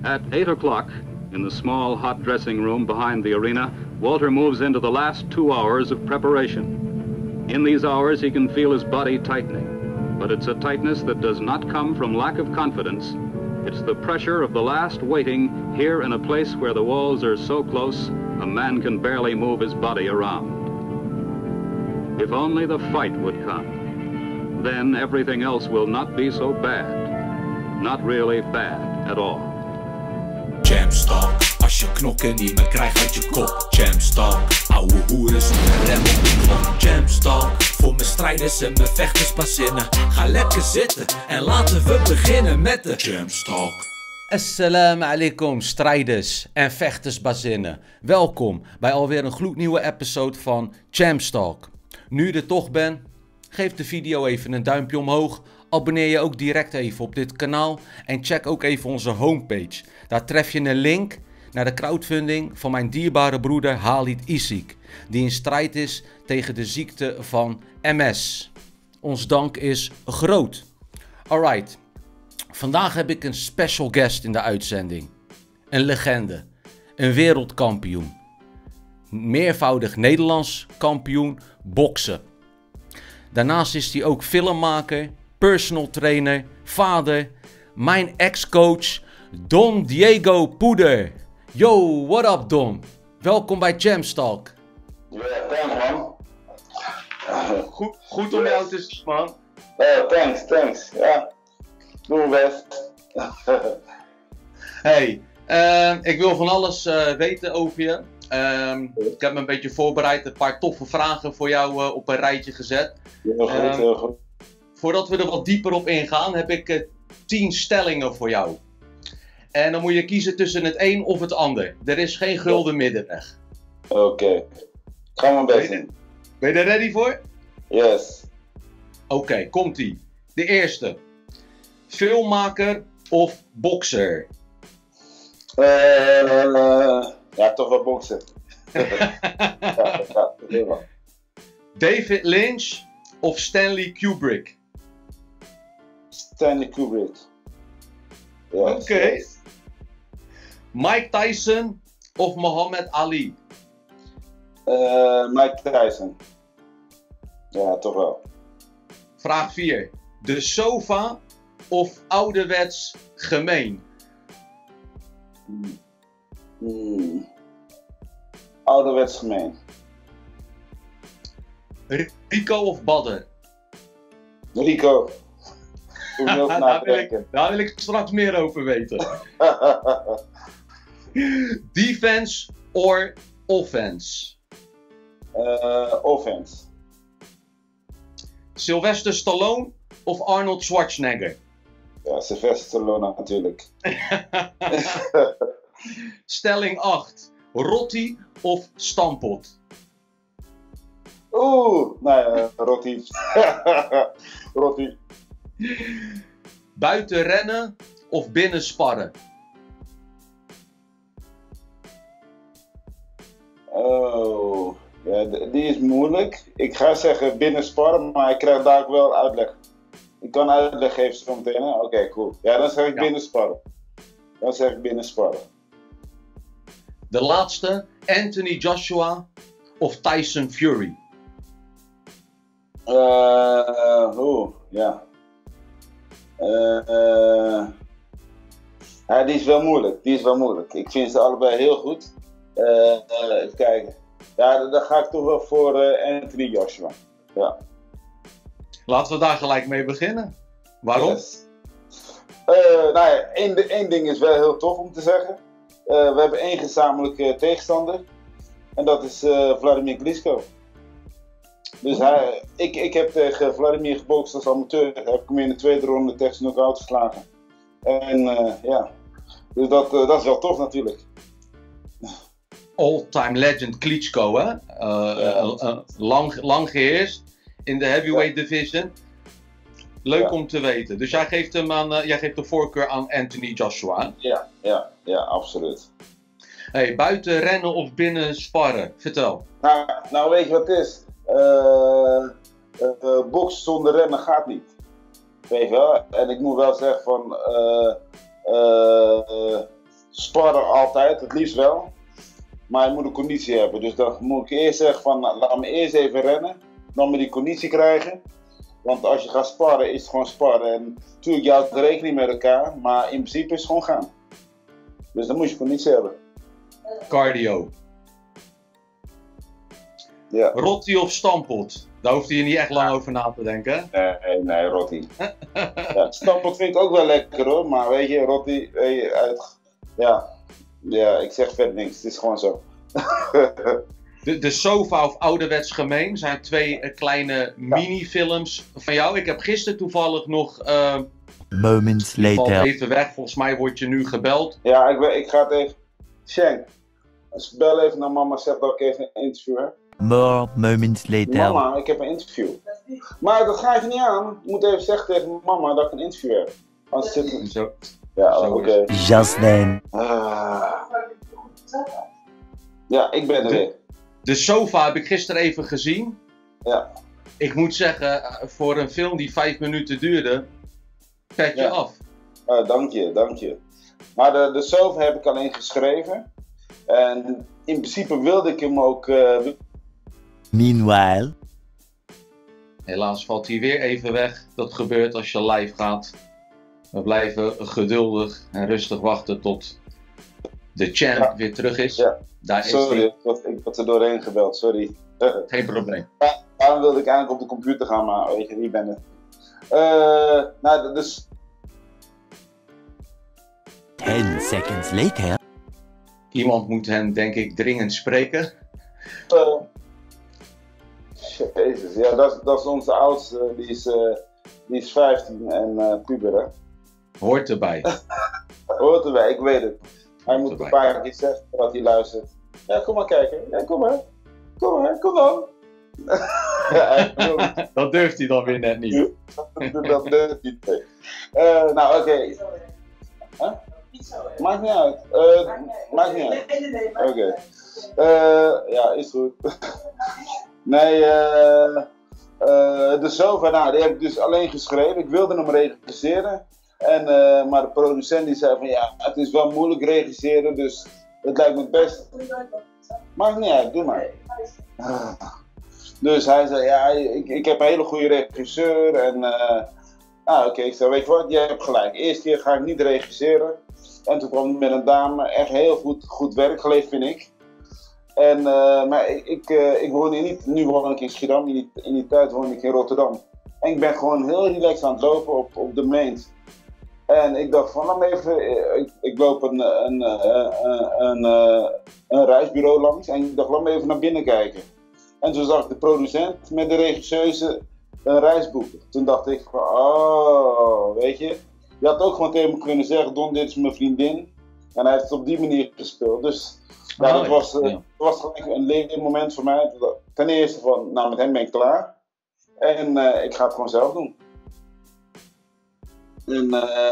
At 8 o'clock, in the small hot dressing room behind the arena, Walter moves into the last 2 hours of preparation. In these hours, he can feel his body tightening, but it's a tightness that does not come from lack of confidence. It's the pressure of the last waiting here in a place where the walls are so close, a man can barely move his body around. If only the fight would come, then everything else will not be so bad. Not really bad at all. Jamstalk, als je knokken niet meer krijgt uit je kop. Jamstalk, ouwe hoeren zonder rem op de klok. Jamstalk, voor mijn strijders en mijn vechtersbazinnen. Ga lekker zitten en laten we beginnen met de Jamstalk. Assalamu alaikum strijders en vechtersbazinnen. Welkom bij alweer een gloednieuwe episode van Jamstalk. Nu je er toch bent, geef de video even een duimpje omhoog. Abonneer je ook direct even op dit kanaal en check ook even onze homepage. Daar tref je een link naar de crowdfunding van mijn dierbare broeder Halid Isik, die in strijd is tegen de ziekte van MS. Ons dank is groot. Alright, vandaag heb ik een special guest in de uitzending. Een legende, een wereldkampioen, meervoudig Nederlands kampioen boksen. Daarnaast is hij ook filmmaker, personal trainer, vader, mijn ex-coach Don Diego Poeder. Yo, what up Don? Welkom bij Jamstalk. Ja, thanks man. Goed om jou te zien man. Thanks. Ja, doe mijn best. Hey, ik wil van alles weten over je. Ik heb me een beetje voorbereid, een paar toffe vragen voor jou op een rijtje gezet. Heel goed. Voordat we er wat dieper op ingaan, heb ik 10 stellingen voor jou. En dan moet je kiezen tussen het een of het ander. Er is geen gulden middenweg. Oké. Ga mijn best doen. Ben je er ready voor? Yes. Oké, komt-ie. De eerste. Filmmaker of bokser? Ja, toch wel boksen. Ja. David Lynch of Stanley Kubrick? Stanley Kubrick. Yes, Oké. yes. Mike Tyson of Muhammad Ali? Mike Tyson. Ja, toch wel. Vraag 4. De sofa of ouderwets gemeen? Ouderwets gemeen. Rico of Badder? Rico. Daar wil ik straks meer over weten. Defense or offense? Offense. Sylvester Stallone of Arnold Schwarzenegger? Ja, Sylvester Stallone natuurlijk. Stelling 8. Rotti of stampot? Nou ja, Rotti. Rotti. Buiten rennen of binnen sparren? Oh, ja, die is moeilijk. Ik ga zeggen binnen sparren, maar ik krijg daar ook wel uitleg. Ik kan uitleg geven zo meteen. Oké, cool. Ja, dan zeg ik binnen sparren. De laatste. Anthony Joshua of Tyson Fury? Ja. Ja, die is wel moeilijk. Ik vind ze allebei heel goed. Even kijken. Ja, dan ga ik toch wel voor Anthony Joshua. Ja. Laten we daar gelijk mee beginnen. Waarom? Yes. Nou ja, één ding is wel heel tof om te zeggen. We hebben één gezamenlijke tegenstander. En dat is Vladimir Klitschko. Dus ik heb tegen Vladimir gebokst als amateur. Heb ik hem in de tweede ronde tegen zijn knockout geslagen. En ja, dus dat is wel tof natuurlijk. All-time legend Klitschko, hè? Lang geheerst in de heavyweight division. Leuk om te weten. Dus jij geeft de voorkeur aan Anthony Joshua. Ja, absoluut. Hey, buiten rennen of binnen sparren? Vertel. Nou weet je wat het is? Boksen zonder rennen gaat niet. Weet je wel? En ik moet wel zeggen van... sparren altijd, het liefst wel. Maar je moet een conditie hebben. Dus dan moet ik eerst zeggen van, nou, laat me eerst even rennen. Dan moet je die conditie krijgen. Want als je gaat sparren, is het gewoon sparren. En natuurlijk, je houdt rekening met elkaar. Maar in principe is het gewoon gaan. Dus dan moet je conditie hebben. Cardio. Ja. Rotti of stampot? Daar hoeft je niet echt lang over na te denken. Nee, Rotti. Ja, stampot vind ik ook wel lekker hoor. Maar weet je, Rotti, ja, ik zeg verder niks. Het is gewoon zo. De sofa of ouderwets gemeen zijn 2 kleine minifilms van jou. Ik heb gisteren toevallig nog... Moments valt later. even weg, volgens mij word je nu gebeld. Ja, ik ga het even... Shank, bel even naar mama, zeg dat ik even een interview heb. More moments later. Mama, ik heb een interview. Maar dat ga je niet aan. Je moet even zeggen tegen mama dat ik een interview heb. Anders zit het... Zo. Ja, Zo oké. Just then. Ja, ik ben er weer. De sofa heb ik gisteren even gezien. Ja. Ik moet zeggen, voor een film die 5 minuten duurde, pet je Ja. af. Dank je. Maar de sofa heb ik alleen geschreven. En in principe wilde ik hem ook... Meanwhile. Helaas valt hij weer even weg. Dat gebeurt als je live gaat. We blijven geduldig en rustig wachten tot de champ weer terug is. Ja. Daar is Sorry, hij. ik word er doorheen gebeld, sorry. Geen probleem. Daarom wilde ik eigenlijk op de computer gaan, maar weet je, wie ben ik? Nou, dus... 10 seconds later. Iemand moet hen, denk ik, dringend spreken. Jezus, ja, dat is onze oudste, die is 15 en puber, hè. Hoort erbij. Hoort erbij, ik weet het. Hij moet erbij. een paar keer zeggen dat hij luistert. Ja, kom maar kijken. Ja, kom maar. Kom dan. Ja, hij wil niet. Dat durft hij dan weer net niet. Dat durft niet. Nou, oké. Huh? Maakt niet uit. Maakt niet uit. Oké. Ja, is goed. Nee, de sofa, nou, die heb ik dus alleen geschreven. Ik wilde hem regisseren. Maar de producent die zei van ja, het is wel moeilijk regisseren, dus het lijkt me het best. Maakt niet uit, doe maar. Dus hij zei ja, ik heb een hele goede regisseur en oké, ik zei weet je wat, jij hebt gelijk. Eerste keer ga ik niet regisseren. En toen kwam ik met een dame, echt heel goed werk geleverd vind ik. En, maar ik woon hier niet, nu woon ik in Schiedam, in die tijd woon ik in Rotterdam. En ik ben gewoon heel relaxed aan het lopen op de Meent. En ik dacht van, laat me even, ik loop een reisbureau langs en ik dacht, laat me even naar binnen kijken. En toen zag ik de producent met de regisseuse een reis boeken. Toen dacht ik van, oh, weet je. Je had ook gewoon tegen me kunnen zeggen, Don, dit is mijn vriendin. En hij heeft het op die manier gespeeld. Dus ja, dat was gelijk een leermoment voor mij. Ten eerste van, nou met hem ben ik klaar. En ik ga het gewoon zelf doen. En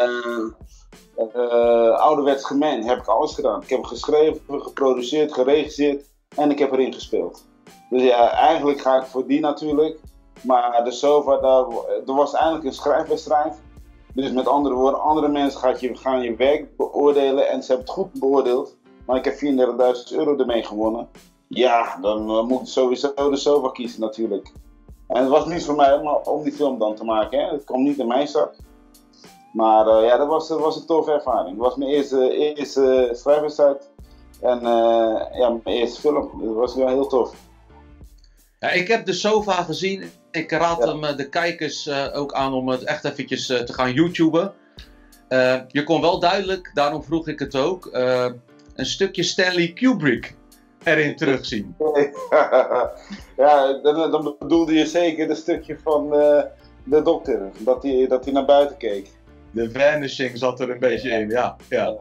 ouderwets gemeen heb ik alles gedaan. Ik heb geschreven, geproduceerd, geregisseerd en ik heb erin gespeeld. Dus ja, eigenlijk ga ik voor die natuurlijk. Maar de sofa, er was eigenlijk een schrijfwedstrijd. Dus met andere woorden, andere mensen gaan je werk beoordelen en ze hebben het goed beoordeeld. Maar ik heb €34.000 ermee gewonnen. Ja, dan moet ik sowieso de sofa kiezen natuurlijk. En het was niet voor mij om die film dan te maken. Hè. Het kwam niet in mijn zak. Maar ja, dat was een toffe ervaring. Het was mijn eerste schrijfwedstrijd. En ja, mijn eerste film. Dat was wel heel tof. Ja, ik heb de sofa gezien. Ik raad hem de kijkers ook aan om het echt eventjes te gaan YouTuben. Je kon wel duidelijk, daarom vroeg ik het ook, een stukje Stanley Kubrick erin terugzien. Ja, dan bedoelde je zeker een stukje van de dokter, dat hij naar buiten keek. De vanishing zat er een beetje in, ja.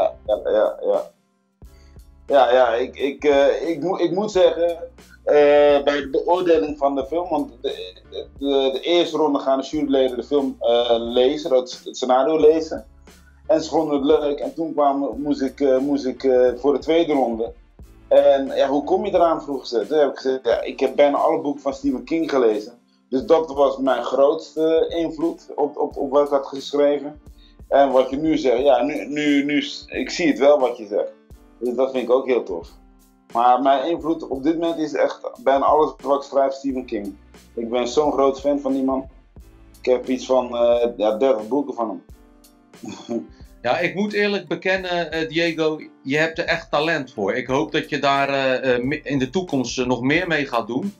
Ja, ik moet zeggen, bij de beoordeling van de film, want de eerste ronde gaan de juryleden de film lezen, het scenario lezen. En ze vonden het leuk en toen moest ik voor de tweede ronde. En ja, hoe kom je eraan, vroeg ze. Toen heb ik gezegd, ja, ik heb bijna alle boeken van Stephen King gelezen. Dus dat was mijn grootste invloed op wat ik had geschreven. En wat je nu zegt, ja, nu, ik zie het wel wat je zegt. Dus dat vind ik ook heel tof. Maar mijn invloed op dit moment is echt bijna alles wat ik schrijf Stephen King. Ik ben zo'n groot fan van die man. Ik heb iets van 30 boeken van hem. Ja, ik moet eerlijk bekennen, Diego, je hebt er echt talent voor. Ik hoop dat je daar in de toekomst nog meer mee gaat doen.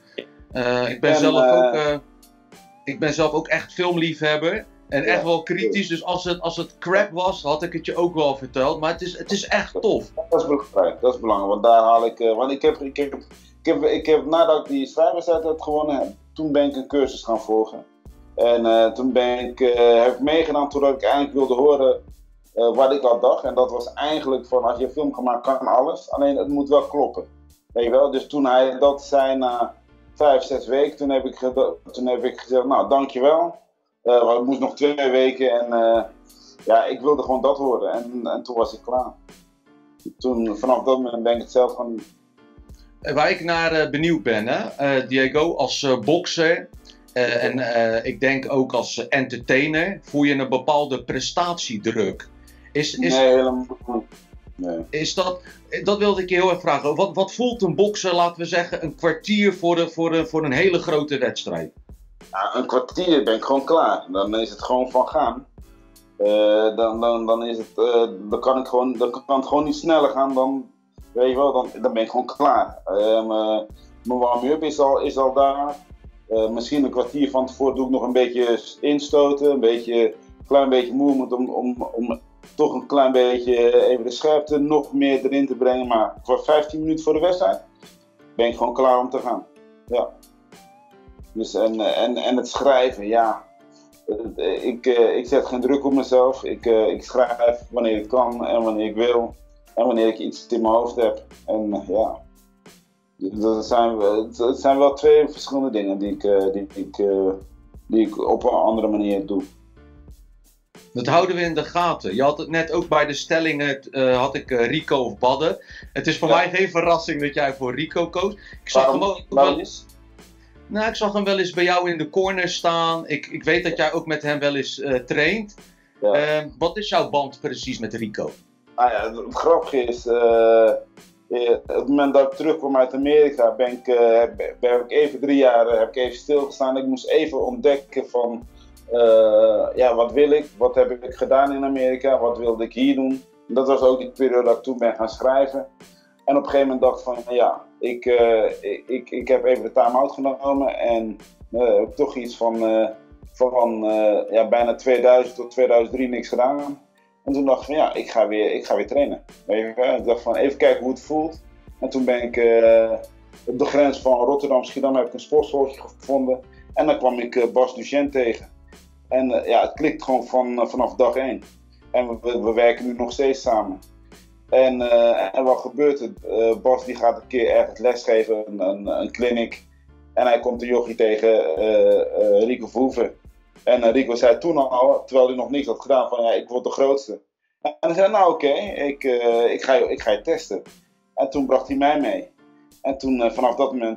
Ik ben zelf ook echt filmliefhebber. En echt wel kritisch, dus als het crap was, had ik het je ook wel verteld. Maar het is echt tof. Dat is belangrijk, want daar haal ik... want ik heb nadat ik die schrijverswedstrijd had gewonnen, toen ben ik een cursus gaan volgen. En toen heb ik meegedaan totdat ik eigenlijk wilde horen wat ik al dacht. En dat was eigenlijk van, als je een film gaat maken, kan alles. Alleen het moet wel kloppen. Weet je wel? Dus toen hij dat zei na 5-6 weken, toen heb ik gezegd, nou dankjewel. Het moest nog 2 weken en ik wilde gewoon dat horen. En toen was ik klaar. Vanaf dat moment ben ik het zelf gaan doen. Waar ik naar benieuwd ben, hè? Diego, als bokser en ik denk ook als entertainer, voel je een bepaalde prestatiedruk. Nee, helemaal niet. Nee. Is dat wilde ik je heel erg vragen. Wat voelt een bokser, laten we zeggen, een kwartier voor een hele grote wedstrijd? Ja, een kwartier ben ik gewoon klaar. Dan is het gewoon van gaan. Dan kan het gewoon niet sneller gaan dan, weet je wel, dan ben ik gewoon klaar. Mijn warm-up is al daar. Misschien een kwartier van tevoren doe ik nog een beetje instoten, een klein beetje moe om toch een klein beetje even de scherpte nog meer erin te brengen. Maar voor 15 minuten voor de wedstrijd ben ik gewoon klaar om te gaan. Ja. Dus en het schrijven, ja. Ik zet geen druk op mezelf. Ik schrijf wanneer ik kan en wanneer ik wil. En wanneer ik iets in mijn hoofd heb. En ja. Dat zijn wel 2 verschillende dingen die ik op een andere manier doe. Dat houden we in de gaten. Je had het net ook bij de stellingen, had ik Rico of Badde. Het is voor mij geen verrassing dat jij voor Rico koos. Ik zag hem wel eens bij jou in de corner staan. Ik weet dat jij ook met hem wel eens traint. Ja. Wat is jouw band precies met Rico? Het grappige is, op het moment dat ik terugkwam uit Amerika, heb ik even 3 jaar stilgestaan. Ik moest even ontdekken van, wat wil ik? Wat heb ik gedaan in Amerika? Wat wilde ik hier doen? Dat was ook die periode dat ik toen ben gaan schrijven. En op een gegeven moment dacht ik van, ik heb even de time-out genomen en heb toch iets van bijna 2000 tot 2003 niks gedaan. En toen dacht ik van, ik ga weer trainen. Ik dacht van, even kijken hoe het voelt. En toen ben ik op de grens van Rotterdam-Schiedam heb ik een sportschooltje gevonden. En dan kwam ik Bas Duchenne tegen. En het klikt gewoon vanaf dag 1. En we werken nu nog steeds samen. En wat gebeurt er? Bas die gaat een keer ergens lesgeven, een clinic. En hij komt de jochie tegen, Rico Verhoeven. En Rico zei toen al, terwijl hij nog niks had gedaan, van ik word de grootste. En hij zei, nou oké, ik ga je testen. En toen bracht hij mij mee. En toen vanaf dat moment,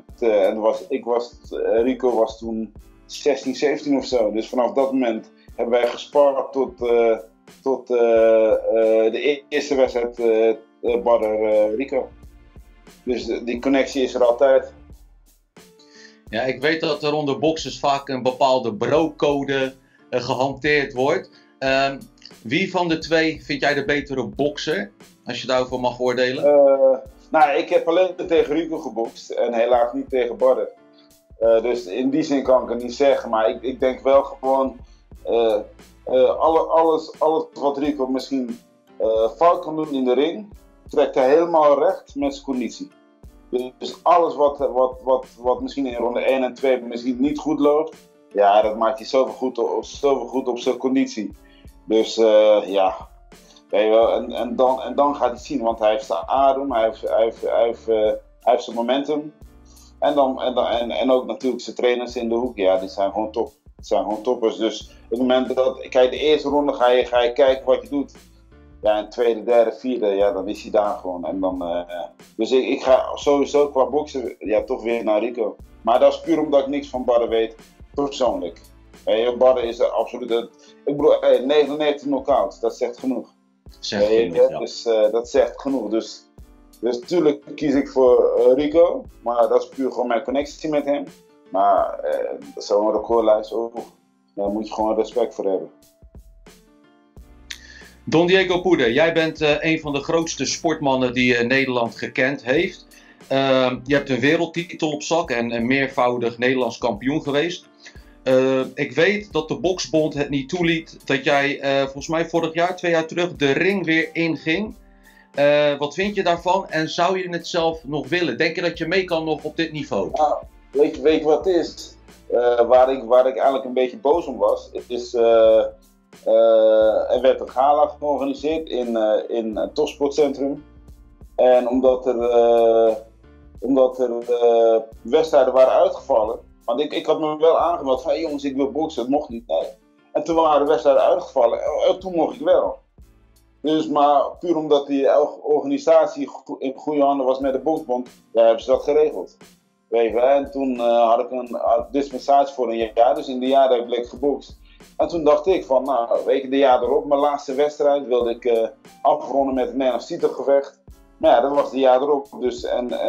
Rico was toen 16, 17 of zo. Dus vanaf dat moment hebben wij gespart tot de eerste wedstrijd Badder Rico. Dus die connectie is er altijd. Ja, ik weet dat er onder boxers vaak een bepaalde bro-code gehanteerd wordt. Wie van de 2 vind jij de betere bokser? Als je daarover mag oordelen. Ik heb alleen tegen Rico gebokst en helaas niet tegen Badder. Dus in die zin kan ik het niet zeggen. Maar ik denk wel gewoon... alles wat Rico misschien fout kan doen in de ring, trekt hij helemaal recht met zijn conditie. Dus alles wat misschien in ronde 1 en 2 misschien niet goed loopt, dat maakt hij zoveel goed op zijn conditie. Dus weet je wel, en dan gaat hij zien, want hij heeft zijn adem, hij heeft zijn momentum. En ook natuurlijk zijn trainers in de hoek, die zijn gewoon top. Het zijn gewoon toppers. Dus op het moment dat, kijk, de eerste ronde ga je kijken wat je doet. Ja, en tweede, derde, vierde, dan is hij daar gewoon. En dan, dus ik ga sowieso qua boksen toch weer naar Rico. Maar dat is puur omdat ik niks van Badder weet, persoonlijk. Badden is absoluut ik bedoel, 99 knockouts, dat zegt genoeg. Zeg je niet, ja. Dus dat zegt genoeg. Dus natuurlijk kies ik voor Rico, maar dat is puur gewoon mijn connectie met hem. Maar zo'n recordlijst, daar moet je gewoon respect voor hebben. Don Diego Puder, jij bent een van de grootste sportmannen die Nederland gekend heeft. Je hebt een wereldtitel op zak en meervoudig Nederlands kampioen geweest. Ik weet dat de Boksbond het niet toeliet dat jij volgens mij vorig jaar, 2 jaar terug, de ring weer inging. Wat vind je daarvan en zou je het zelf nog willen? Denk je dat je mee kan nog op dit niveau? Nou, weet je wat het is? Waar ik eigenlijk een beetje boos om was, is er werd een gala georganiseerd in het topsportcentrum. En omdat er wedstrijden waren uitgevallen, want ik had me wel aangemeld van hey jongens, ik wil boksen, het mocht niet. Nee. En toen waren de wedstrijden uitgevallen en toen mocht ik wel. Dus maar puur omdat die organisatie in goede handen was met de Boksbond, hebben ze dat geregeld. Weet je, en toen had ik een dispensatie voor een jaar, dus in de jaren heb ik gebokst. En toen dacht ik van, nou, weet je, de jaar erop, mijn laatste wedstrijd, wilde ik afronden met een Nederlands titelgevecht. Maar ja, dat was de jaar erop, dus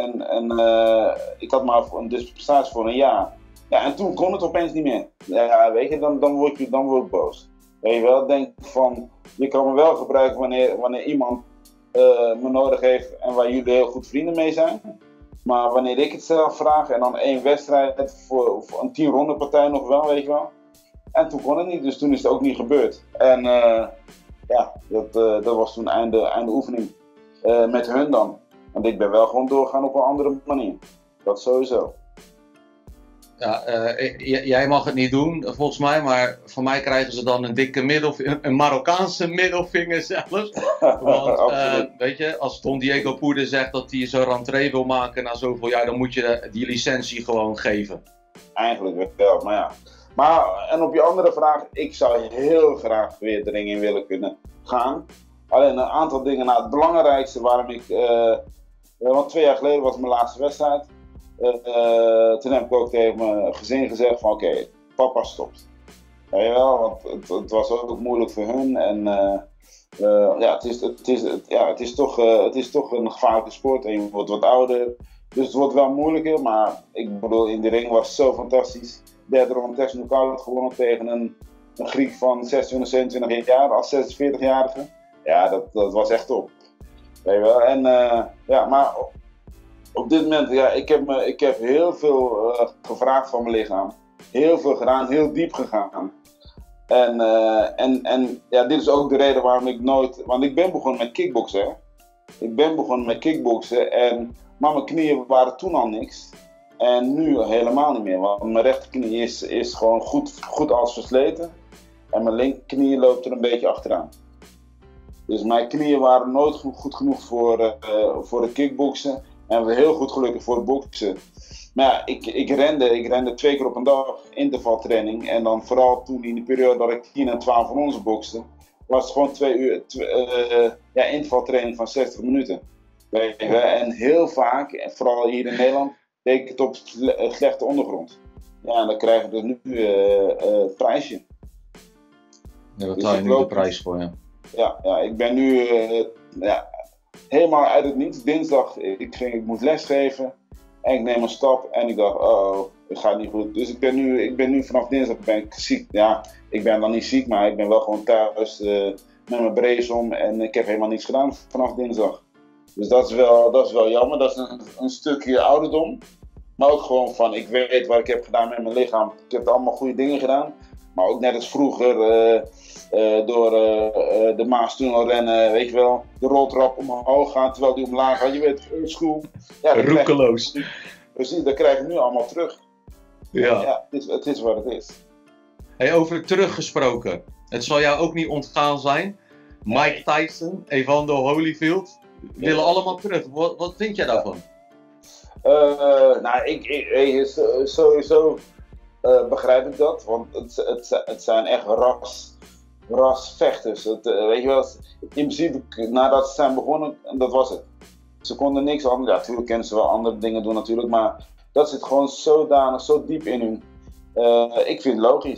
ik had maar een dispensatie voor een jaar. Ja, en toen kon het opeens niet meer. Ja, weet je, dan word ik boos. Weet je wel, denk van, je kan me wel gebruiken wanneer iemand me nodig heeft en waar jullie heel goed vrienden mee zijn. Maar wanneer ik het zelf vraag en dan 1 wedstrijd voor een 10 ronde partij nog wel, weet je wel. En toen kon het niet, dus toen is het ook niet gebeurd. En ja, dat was toen einde oefening. Met hun dan. Want ik ben wel gewoon doorgaan op een andere manier. Dat sowieso. Ja, jij mag het niet doen, volgens mij, maar van mij krijgen ze dan een dikke een Marokkaanse middelvinger zelfs. Want weet je, als Don Diego Puder zegt dat hij zo'n rentree wil maken na zoveel jaar, dan moet je die licentie gewoon geven. Eigenlijk wel, maar ja. Maar, en op je andere vraag, ik zou heel graag weer de ring in willen kunnen gaan. Alleen een aantal dingen, nou het belangrijkste waarom ik, want 2 jaar geleden was mijn laatste wedstrijd. Toen heb ik ook tegen mijn gezin gezegd van oké, papa stopt. Weet je wel, want het was ook moeilijk voor hun en ja, het is toch een gevaarlijke sport en je wordt wat ouder. Dus het wordt wel moeilijker, maar ik bedoel in de ring was het zo fantastisch. Derde ronde technisch knockout gewonnen tegen een Griek van 26, 27 jaar als 46-jarige. Ja, dat was echt top. Weet je wel, en ja, maar op dit moment, ja, ik heb heel veel gevraagd van mijn lichaam. Heel veel gedaan, heel diep gegaan. En ja, dit is ook de reden waarom ik nooit... Want ik ben begonnen met kickboksen, hè. Ik ben begonnen met kickboksen, maar mijn knieën waren toen al niks. En nu helemaal niet meer, want mijn rechterknie is gewoon goed als versleten. En mijn linkerknie loopt er een beetje achteraan. Dus mijn knieën waren nooit goed genoeg voor de kickboksen. En we heel goed gelukkig voor het boksen. Maar ja, ik rende 2 keer op een dag intervaltraining. En dan vooral toen in de periode dat ik 10 en 12 van ons bokste, was het gewoon 2 uur intervaltraining van 60 minuten. En heel vaak, en vooral hier in Nederland, deed ik het op slechte ondergrond. Ja, en dan krijg je dus nu het prijsje. Ja, daar betaal je nu de prijs voor, ja. Ja, ik ben nu helemaal uit het niets. Dinsdag, ik moest lesgeven. En ik neem een stap en ik dacht, het gaat niet goed. Dus ik ben nu vanaf dinsdag ziek. Ja, ik ben dan niet ziek, maar ik ben wel gewoon thuis met mijn brace om. En ik heb helemaal niets gedaan vanaf dinsdag. Dus dat is wel jammer. Dat is een stukje ouderdom. Maar ook gewoon van, ik weet wat ik heb gedaan met mijn lichaam. Ik heb allemaal goede dingen gedaan. Maar ook net als vroeger door de Maastunnel rennen, weet je wel. De roltrap omhoog gaan terwijl die omlaag gaat. Je weet, oldschool. Ja, roekeloos. Precies, dat krijg ik nu allemaal terug. Ja. Ja, het is wat het is. Hey, over teruggesproken. Het zal jou ook niet ontgaan zijn. Mike Tyson, Evander Holyfield, willen allemaal terug. Wat vind jij daarvan? Nou, sowieso begrijp ik dat, want het zijn echt rasvechters. Weet je wel, in principe, nadat ze zijn begonnen, dat was het. Ze konden niks anders. Ja, natuurlijk kennen ze wel andere dingen doen natuurlijk, maar dat zit gewoon zodanig, zo diep in hun. Ik vind het logisch.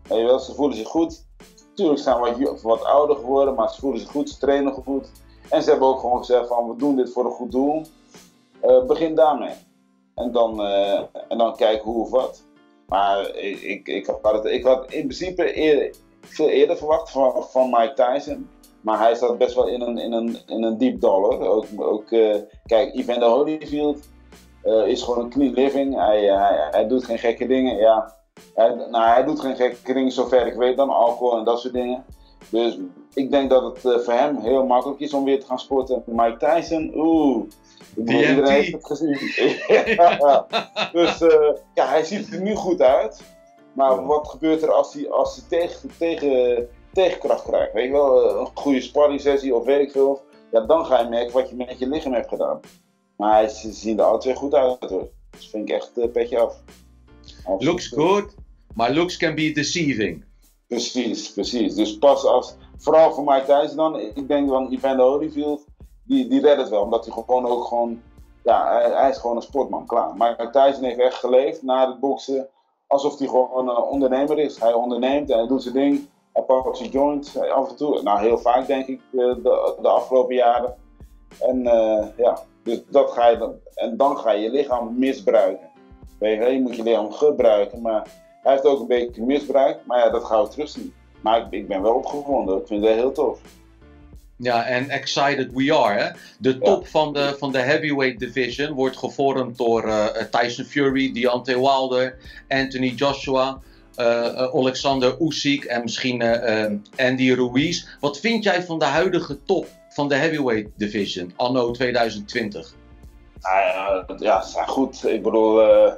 Weet je wel, ze voelen zich goed. Natuurlijk zijn ze wat ouder geworden, maar ze voelen zich goed, ze trainen goed. En ze hebben ook gewoon gezegd van, we doen dit voor een goed doel. Begin daarmee. En dan kijken hoe of wat. Maar ik had in principe veel eerder verwacht van Mike Tyson. Maar hij staat best wel in een diep dal hoor. Kijk, Evander Holyfield is gewoon een clean living. Hij doet geen gekke dingen. Ja. Hij doet geen gekke dingen zover ik weet dan, alcohol en dat soort dingen. Dus ik denk dat het voor hem heel makkelijk is om weer te gaan sporten. Mike Tyson, iedereen heeft het gezien. Ja. Dus hij ziet er nu goed uit. Maar wat gebeurt er als hij tegenkracht krijgt? Weet je wel, een goede sparring sessie of weet ik veel. Ja, dan ga je merken wat je met je lichaam hebt gedaan. Maar ze zien er alle twee goed uit hoor. Dus vind ik echt petje af. Looks good, maar looks can be deceiving. Precies. Dus vooral voor Mike Tyson dan, ik denk van Evander Holyfield, die redt het wel. Omdat hij hij is gewoon een sportman, klaar. Mike Tyson heeft echt geleefd na het boksen, alsof hij gewoon een ondernemer is. Hij onderneemt en hij doet zijn ding. Hij pakt zijn joint af en toe. Nou, heel vaak denk ik de afgelopen jaren. En dus dat ga je dan. En dan ga je lichaam misbruiken. Je moet je lichaam gebruiken, maar hij heeft ook een beetje misbruikt. Maar ja, dat gaan we terugzien. Maar ik ben wel opgewonden. Ik vind het heel tof. Ja, en excited we are. Hè? De top van de heavyweight division wordt gevormd door Tyson Fury, Deontay Wilder, Anthony Joshua, Alexander Usyk en misschien Andy Ruiz. Wat vind jij van de huidige top van de heavyweight division anno 2020? Ja, ze zijn goed. Ik bedoel,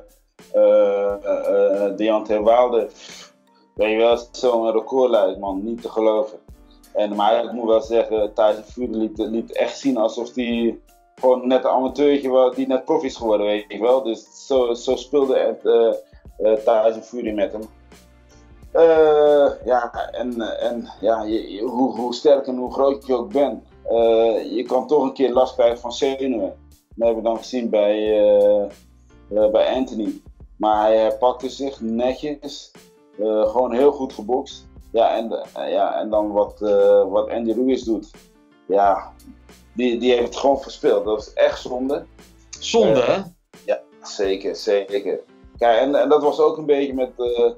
Deontay Wilder, weet je wel, zo'n recordlijst, man, niet te geloven. Maar ik moet wel zeggen, Tyson Fury liet echt zien alsof hij gewoon net een amateurtje was die net prof is geworden, weet je wel. Dus zo speelde Tyson Fury met hem. Hoe sterk en hoe groot je ook bent, je kan toch een keer last krijgen van zenuwen. Dat hebben we dan gezien bij Anthony. Maar hij herpakte zich netjes, gewoon heel goed gebokst. En dan wat Andy Ruiz doet, ja, die heeft het gewoon verspeeld. Dat is echt zonde. Zonde, hè? Ja, zeker. Kijk, en dat was ook een beetje met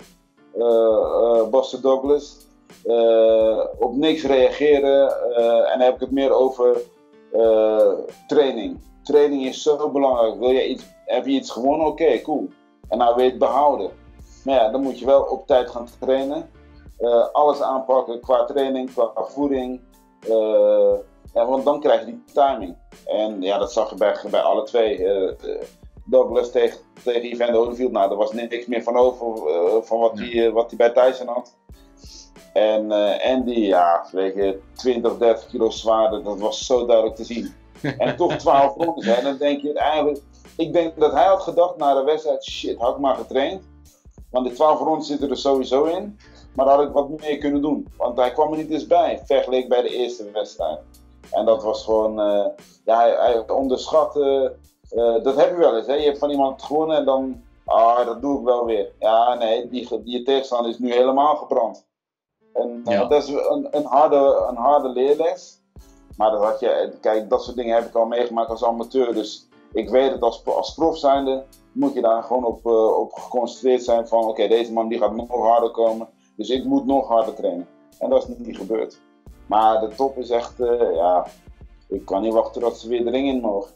Buster Douglas. Op niks reageren. En dan heb ik het meer over training. Training is zo belangrijk. Heb je iets gewonnen? Oké, cool. En nou wil je het behouden. Maar ja, dan moet je wel op tijd gaan trainen. Alles aanpakken qua training, qua voeding. Want dan krijg je die timing. En ja, dat zag je bij alle twee. Douglas tegen Evander Holyfield. Nou, er was niks meer van over van wat hij bij Tyson had. En Andy, ja, weet je, 20, 30 kilo zwaarder. Dat was zo duidelijk te zien. En toch 12 rondes. En dan denk je eigenlijk... Ik denk dat hij had gedacht na de wedstrijd, shit, had ik maar getraind. Want die 12 rondes zitten er sowieso in. Maar daar had ik wat meer kunnen doen. Want hij kwam er niet eens bij, vergeleken bij de eerste wedstrijd. En dat was gewoon, hij onderschatte. Dat heb je wel eens, hè. Je hebt van iemand gewonnen en dan, dat doe ik wel weer. Ja, nee, die tegenstander is nu helemaal gebrand. En dat is een harde leerles. Maar dat soort dingen heb ik al meegemaakt als amateur. Dus ik weet het als prof zijnde, moet je daar gewoon op geconcentreerd zijn van oké, deze man die gaat nog harder komen. Dus ik moet nog harder trainen. En dat is niet gebeurd. Maar de top is echt, ik kan niet wachten tot ze weer de ring in mogen.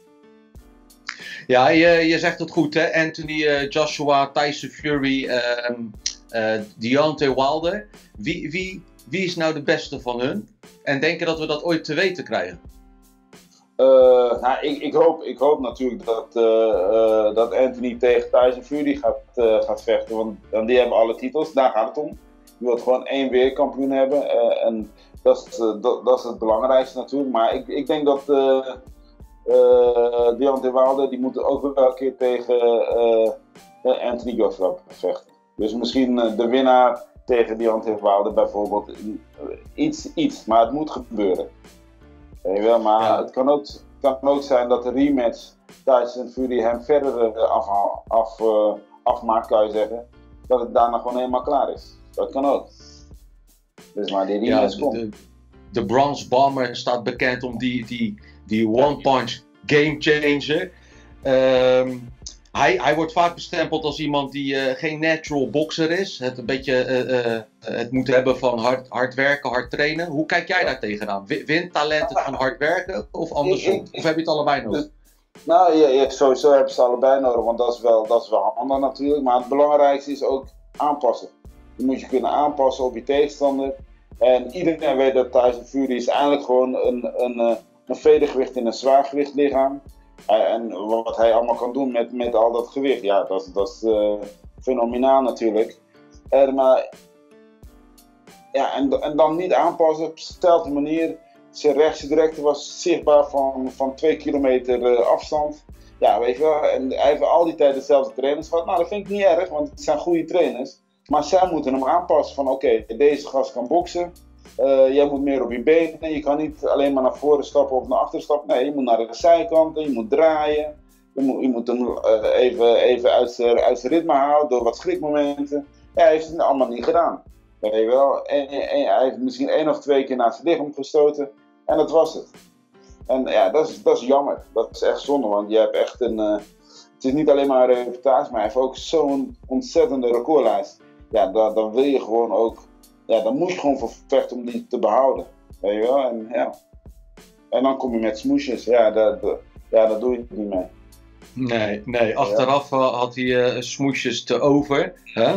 Ja, je zegt het goed, hè? Anthony Joshua, Tyson Fury, Deontay Wilder. Wie is nou de beste van hun? En denk je dat we dat ooit te weten krijgen? Ik hoop natuurlijk dat Anthony tegen Tyson Fury gaat vechten. Want die hebben alle titels, daar gaat het om. Je wilt gewoon 1 wereldkampioen hebben. En dat is het belangrijkste natuurlijk. Maar ik denk dat Deontay Wilder, die moet ook wel een keer tegen Anthony Joshua vechten. Dus misschien de winnaar tegen Deontay Wilder bijvoorbeeld. Iets, maar het moet gebeuren. Weet je wel, maar het kan ook zijn dat de rematch Tyson Fury hem verder afmaakt, kan je zeggen. Dat het daarna gewoon helemaal klaar is. Dat kan ook. Dus maar die Ja, rematch komt. de Bronze Bomber staat bekend om die one-punch game changer. Hij wordt vaak bestempeld als iemand die geen natural boxer is. Het een beetje het moet hebben van hard werken, hard trainen. Hoe kijk jij daar tegenaan? Wint talent het van hard werken of andersom? Of heb je het allebei nodig? Nou, sowieso hebben ze allebei nodig, want dat is wel handig natuurlijk. Maar het belangrijkste is ook aanpassen. Je moet je kunnen aanpassen op je tegenstander. En iedereen weet dat Tyson Fury is eigenlijk gewoon een vedergewicht in een zwaargewicht lichaam. En wat hij allemaal kan doen met al dat gewicht, ja, dat is fenomenaal natuurlijk. Maar ja, en dan niet aanpassen op dezelfde manier. Zijn rechtse directe was zichtbaar van 2 kilometer afstand. Ja, weet je wel. En hij heeft al die tijd dezelfde trainers gehad. Nou, dat vind ik niet erg, want het zijn goede trainers. Maar zij moeten hem aanpassen van oké, deze gast kan boksen. Jij moet meer op je benen. Je kan niet alleen maar naar voren stappen of naar achteren stappen. Nee, je moet naar de zijkanten, je moet draaien. Je moet hem even uit zijn ritme halen door wat schrikmomenten. Ja, hij heeft het allemaal niet gedaan. Weet je wel. En hij heeft misschien 1 of 2 keer naar zijn lichaam gestoten. En dat was het. En ja, dat is jammer. Dat is echt zonde, want je hebt echt het is niet alleen maar een reputatie, maar hij heeft ook zo'n ontzettende recordlijst. Ja, dan wil je gewoon ook. Ja, dan moet je gewoon voor vechten om die te behouden. Weet je wel? En, ja. En dan kom je met smoesjes. Ja, daar doe je het niet mee. Nee. Achteraf had hij smoesjes te over. Hè?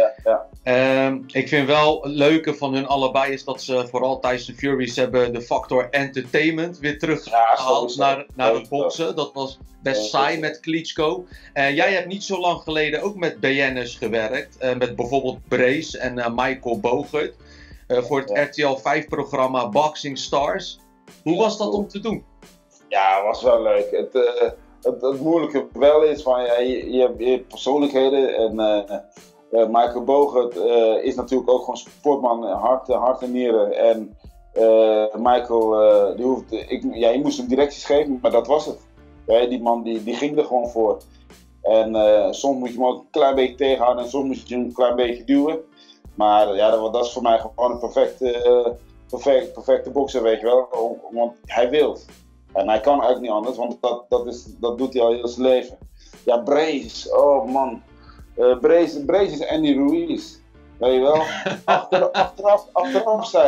Ja. Ik vind wel het leuke van hun allebei is dat ze vooral Tyson Fury hebben de factor entertainment weer teruggehaald naar het boksen. Dat was best saai met Klitschko. Jij hebt niet zo lang geleden ook met BN'ers gewerkt. Met bijvoorbeeld Brace en Michael Bogert. Voor het RTL 5 programma Boxing Stars. Hoe was dat om te doen? Ja, het was wel leuk. Het moeilijke wel is van je hebt persoonlijkheden en Michael Bogert is natuurlijk ook gewoon sportman, hart en nieren. En Michael, je moest hem directies geven, maar dat was het. Ja, die man die ging er gewoon voor. En soms moet je hem ook een klein beetje tegenhouden en soms moet je hem een klein beetje duwen. Maar ja, dat is voor mij gewoon een perfecte bokser, weet je wel. Want hij wil. En hij kan eigenlijk niet anders, want dat doet hij al heel zijn leven. Ja, Brace, oh man. Brace is Andy Ruiz, weet je wel. Achteraf zei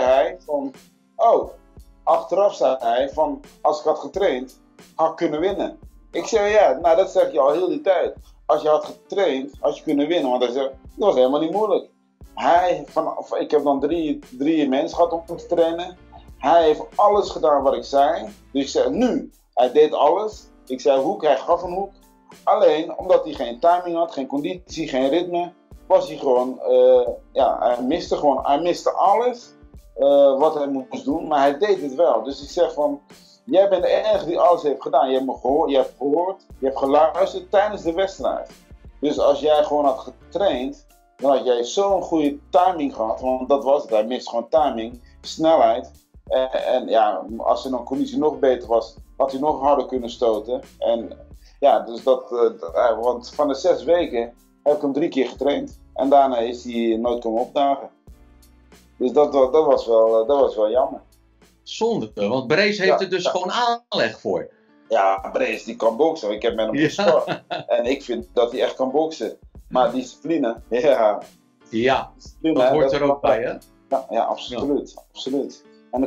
hij van, als ik had getraind, had ik kunnen winnen. Ik zei ja, nou dat zeg je al heel die tijd. Als je had getraind, had je kunnen winnen, want hij zei, dat was helemaal niet moeilijk. Ik heb dan drie mensen gehad om te trainen. Hij heeft alles gedaan wat ik zei. Dus ik zei nu, hij deed alles. Ik zei hoek, hij gaf een hoek. Alleen omdat hij geen timing had, geen conditie, geen ritme, was hij gewoon, hij miste alles wat hij moest doen, maar hij deed het wel. Dus ik zeg van, jij bent de enige die alles heeft gedaan. Je hebt me gehoord, je hebt geluisterd tijdens de wedstrijd. Dus als jij gewoon had getraind, dan had jij zo'n goede timing gehad, want dat was het. Hij miste gewoon timing, snelheid. En ja, als zijn conditie nog beter was, had hij nog harder kunnen stoten. En ja, dus want van de 6 weken heb ik hem 3 keer getraind. En daarna is hij nooit komen opdagen. Dus dat was wel jammer. Zonde, want Brace heeft er dus gewoon aanleg voor. Ja, Brace die kan boksen. Ik heb met hem gespart. En ik vind dat hij echt kan boksen. Maar discipline, Ja, discipline, dat hoort er ook bij, hè? Ja, absoluut. Absoluut. En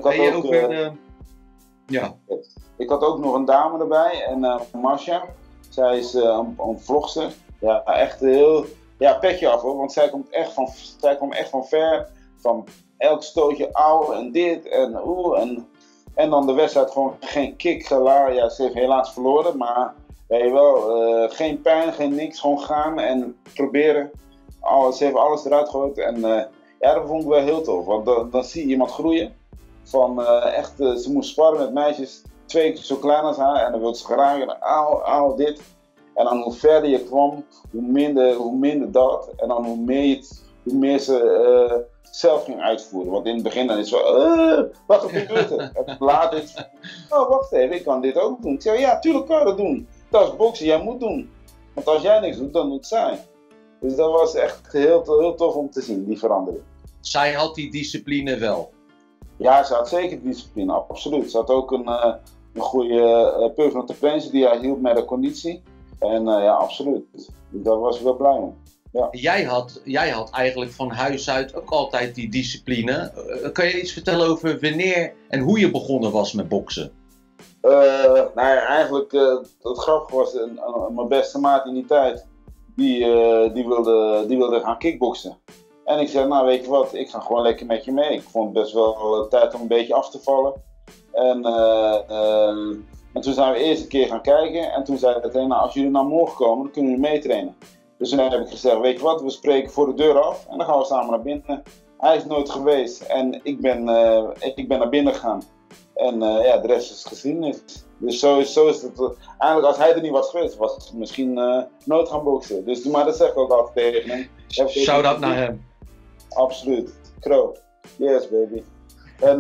ik had ook nog een dame erbij, en Masha. Zij is een vlogster. Ja, echt heel. Ja, petje af hoor, want zij komt echt van ver. Van elk stootje auw en dit en en dan de wedstrijd gewoon geen kick gelaar. Ja, ze heeft helaas verloren, maar weet je wel, geen pijn, geen niks. Gewoon gaan en proberen. Ze heeft alles eruit gegooid en ja, dat vond ik wel heel tof. Want dan zie je iemand groeien. Van ze moest sparren met meisjes 2 keer zo klein als haar en dan wil ze graag auw, dit. En dan hoe verder je kwam, hoe minder dat. En dan hoe meer ze zelf ging uitvoeren. Want in het begin dan is het zo, wat gebeurt er? En later is het, oh wacht even, ik kan dit ook doen. Ik zeg, ja, tuurlijk kan je dat doen. Dat is boksen, jij moet doen. Want als jij niks doet, dan doet zij. Dus dat was echt heel tof om te zien, die verandering. zij had die discipline wel. Ja, ze had zeker discipline, absoluut. Ze had ook een goede personal trainer die haar hielp met de conditie. En ja, absoluut. Daar was ik wel blij om. Ja. Jij had eigenlijk van huis uit ook altijd die discipline. Kan je iets vertellen over wanneer en hoe je begonnen was met boksen? Nou ja, eigenlijk, het grappige was, mijn beste maat in die tijd, die wilde gaan kickboksen. En ik zei, nou weet je wat, ik ga gewoon lekker met je mee. Ik vond het best wel tijd om een beetje af te vallen. En toen zijn we eerst een keer gaan kijken. En toen zei hij, nou, als jullie naar morgen komen, dan kunnen jullie meetrainen. Dus toen heb ik gezegd, weet je wat, we spreken voor de deur af. En dan gaan we samen naar binnen. Hij is nooit geweest en ik ben naar binnen gegaan. En ja, de rest is geschiedenis. Dus zo is het. Eigenlijk als hij er niet was geweest, was het misschien nooit gaan boksen. Dus, maar dat zeg ik ook altijd tegen hem. Shout-out naar hem. Absoluut. Kro. Yes, baby. En